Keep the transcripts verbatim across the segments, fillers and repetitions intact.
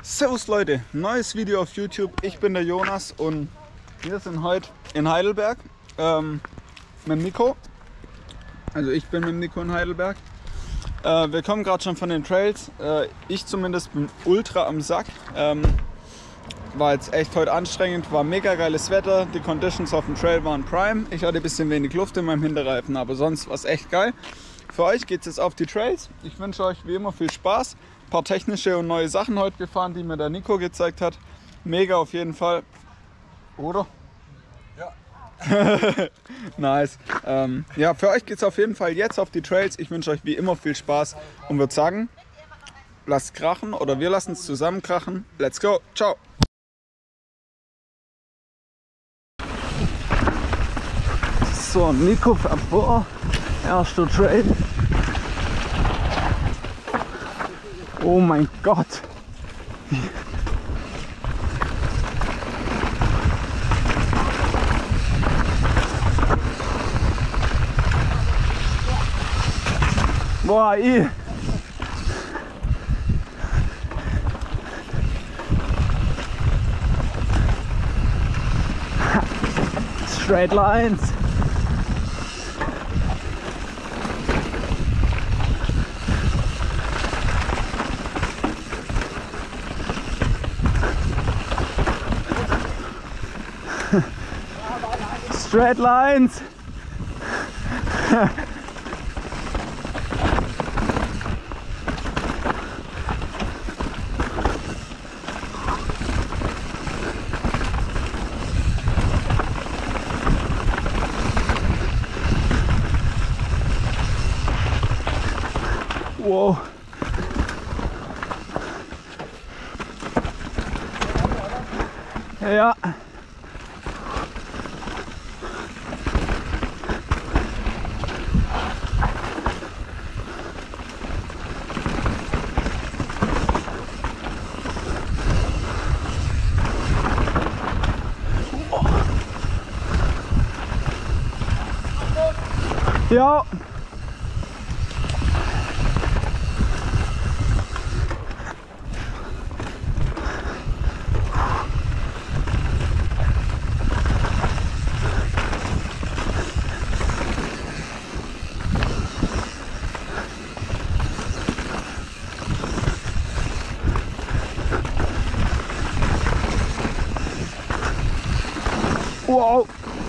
Servus Leute, neues Video auf YouTube. Ich bin der Jonas und wir sind heute in Heidelberg ähm, mit dem Nico. Also ich bin mit dem Nico in Heidelberg. Äh, wir kommen gerade schon von den Trails. Äh, ich zumindest bin ultra am Sack. Ähm, war jetzt echt heute anstrengend, war mega geiles Wetter. Die Conditions auf dem Trail waren prime. Ich hatte ein bisschen wenig Luft in meinem Hinterreifen, aber sonst war es echt geil. Für euch geht es jetzt auf die Trails. Ich wünsche euch wie immer viel Spaß. Ein paar technische und neue Sachen heute gefahren, die mir der Nico gezeigt hat. Mega auf jeden Fall. Oder? Ja. Nice. Ähm, ja, für euch geht es auf jeden Fall jetzt auf die Trails. Ich wünsche euch wie immer viel Spaß und würde sagen, lasst krachen oder wir lassen es zusammen krachen. Let's go. Ciao. So, Nico fährt vor. Erster Trail. Oh mein Gott! Boah, ich. Straight lines. Straight lines. Wow. Ja. Ja. Wow.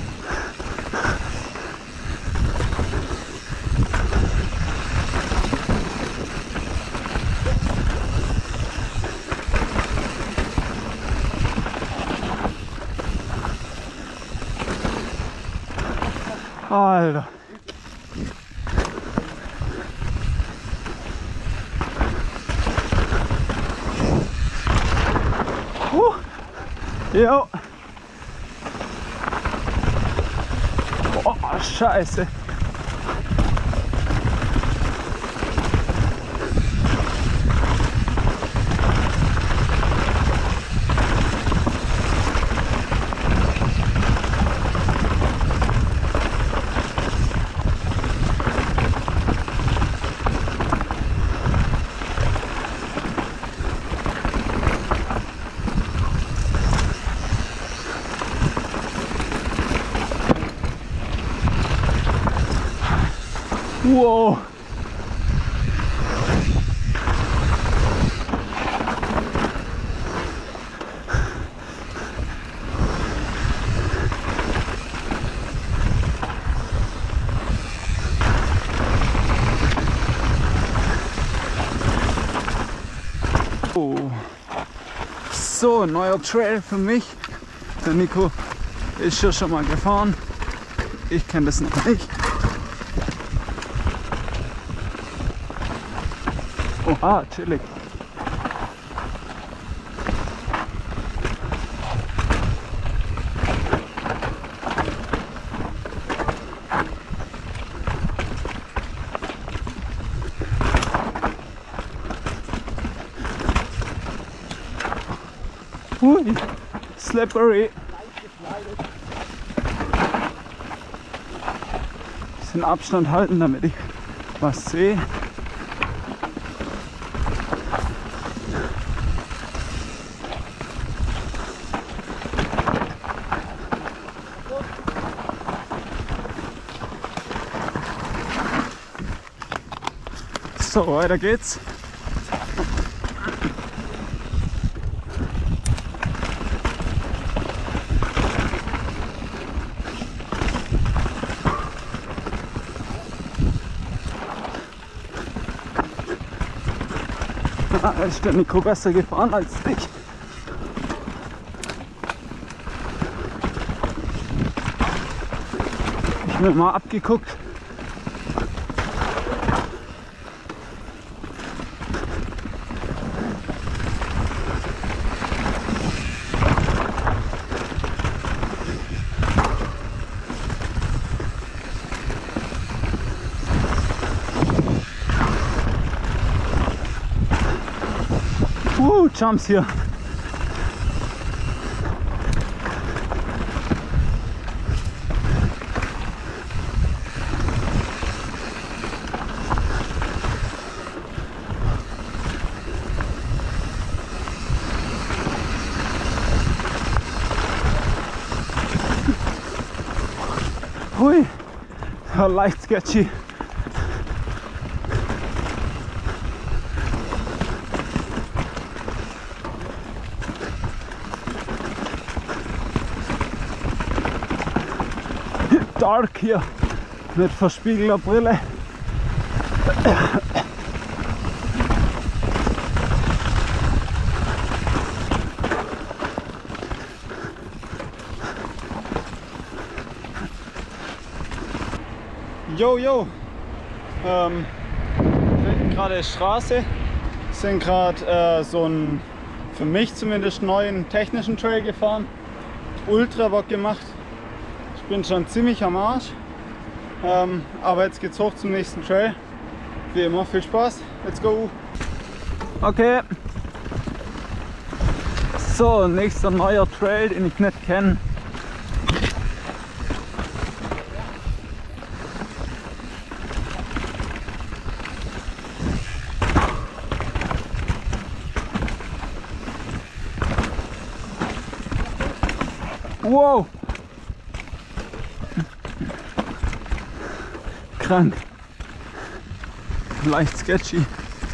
Alter. Huh. Jo. Oh, Scheiße. Wow. Oh. So, neuer Trail für mich. Der Nico ist ja schon mal gefahren. Ich kenne das noch nicht. Oha, chillig. Hui, slippery. Bisschen Abstand halten, damit ich was sehe. So, weiter geht's. Da ist der Nico besser gefahren als ich. Ich habe mir mal abgeguckt. Uh, Jumps hier. Hui, ja, leicht sketchy. Dark hier mit verspiegelter Brille. Jo, jo, ähm, wir finden gerade Straße, sind gerade äh, so einen, für mich zumindest, neuen technischen Trail gefahren. Ultra Bock gemacht. Ich bin schon ziemlich am Arsch, ähm, aber jetzt geht's hoch zum nächsten Trail. Wie immer, viel Spaß, let's go! Okay, so, nächster neuer Trail, den ich nicht kenne. Wow! Krank. Leicht sketchy.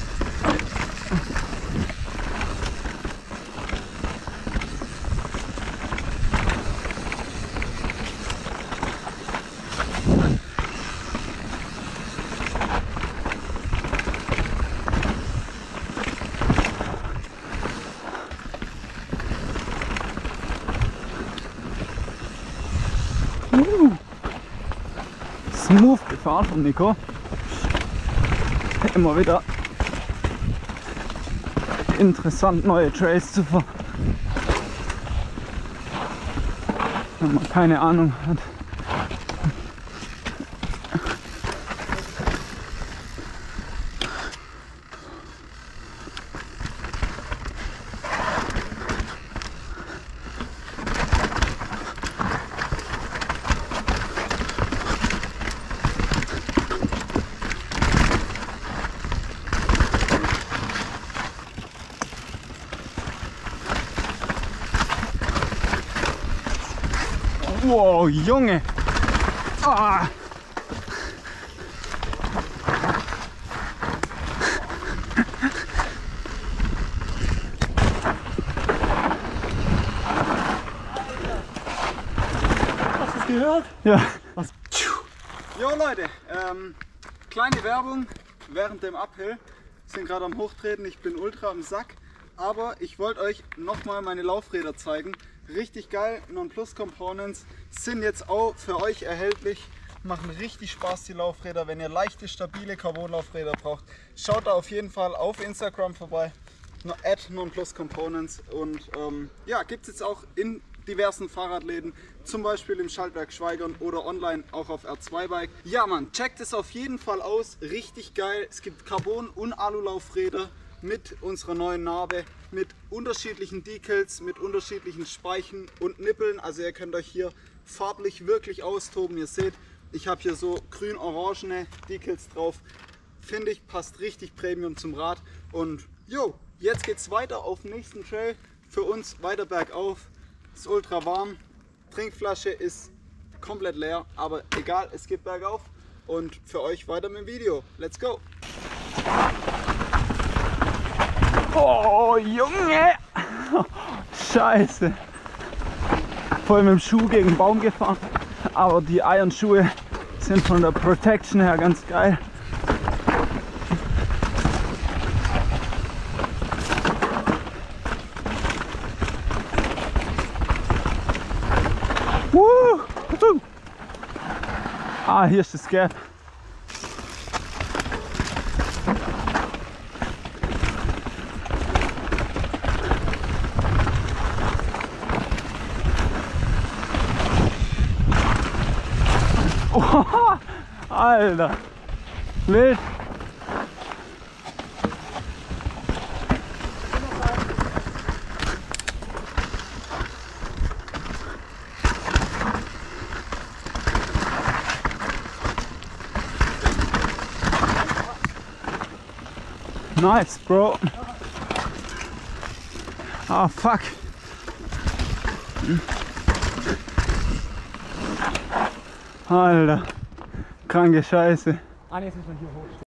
Uh. Smooth gefahren von Nico. Immer wieder interessant, neue Trails zu fahren, wenn man keine Ahnung hat. Wow, Junge! Ah. Hast du es gehört? Ja. Was? Jo Leute, ähm, kleine Werbung während dem Uphill. Sind gerade am Hochtreten, ich bin ultra am Sack. Aber ich wollte euch nochmal meine Laufräder zeigen. Richtig geil, Nonplus Components sind jetzt auch für euch erhältlich. Machen richtig Spaß die Laufräder. Wenn ihr leichte, stabile Carbon-Laufräder braucht, schaut da auf jeden Fall auf Instagram vorbei. at Nonplus Components. Und ähm, ja, gibt es jetzt auch in diversen Fahrradläden, zum Beispiel im Schaltwerk Schweigern oder online auch auf R zwei Bike. Ja Mann, checkt es auf jeden Fall aus. Richtig geil. Es gibt Carbon- und Alu-Laufräder mit unserer neuen Narbe, mit unterschiedlichen Decals, mit unterschiedlichen Speichen und Nippeln. Also ihr könnt euch hier farblich wirklich austoben. Ihr seht, ich habe hier so grün-orangene Decals drauf. Finde ich, passt richtig Premium zum Rad. Und jo, jetzt geht's weiter auf den nächsten Trail. Für uns weiter bergauf. Es ist ultra warm. Trinkflasche ist komplett leer, aber egal, es geht bergauf. Und für euch weiter mit dem Video. Let's go! Oh, Junge! Scheiße! Voll mit dem Schuh gegen den Baum gefahren. Aber die Iron-Schuhe sind von der Protection her ganz geil. Woo! Ah, hier ist das Gap. Oh, Alter, wild. Nice, bro. Ah, fuck. Alter, kranke Scheiße. Ah, ne, jetzt müssen wir hier hoch.